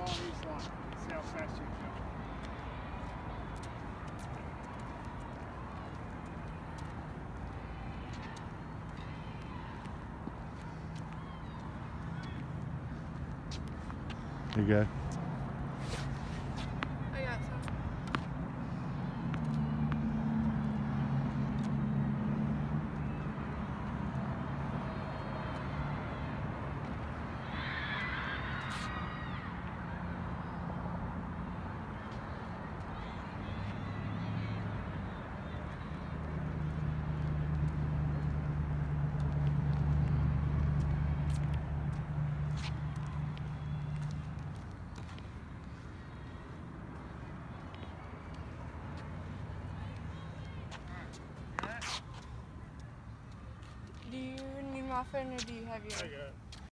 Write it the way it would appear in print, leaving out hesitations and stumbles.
along each line. See how fast you can go. You good? I got some. Do you need my phone or do you have yours? I got it.